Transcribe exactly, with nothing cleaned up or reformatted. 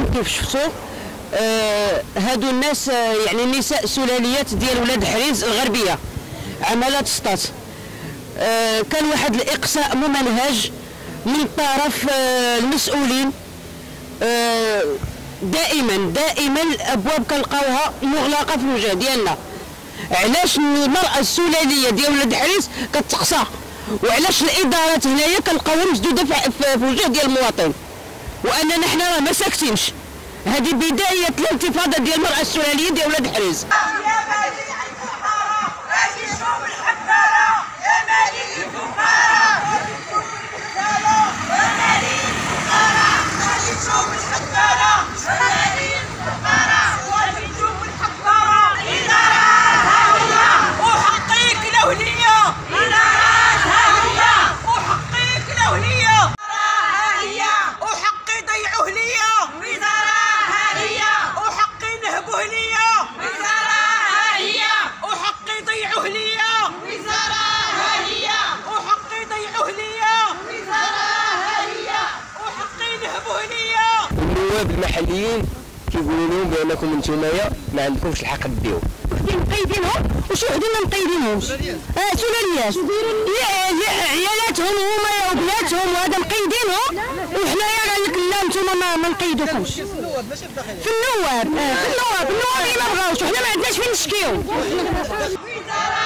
كيف شفتوا آه هادو الناس آه يعني النساء سلاليات ديال ولاد حريز الغربيه عمالات سطات. آه كان واحد الاقصاء ممنهج من طرف آه المسؤولين. آه دائما دائما الابواب كنلقاوها مغلقه في الوجه ديالنا. علاش المراه السلاليه ديال ولاد حريز كتقصى، وعلاش الادارات هنايا كنلقاوها مسدوده في وجه ديال المواطن، واننا حنا راه ما ساكتينش. هذه بدايه الانتفاضه ديال المراه السلاليه ديال ولاد حريز. النواب المحليين كيقولوا لهم بانكم انتمايا ما عندكمش الحق ديروا. وحدين مقيدينهم وشي وحدين ما مقيدينهمش. اه سلاليات عيالاتهم هما وبناتهم وهذا مقيدينهم، وحنايا قال لك لا انتوما ما, ما نقيدوكمش. في النواب ماشي في الداخليه. في النواب اه في النواب النواب ما بغاوش، وحنا ما عندناش فين نشكيو.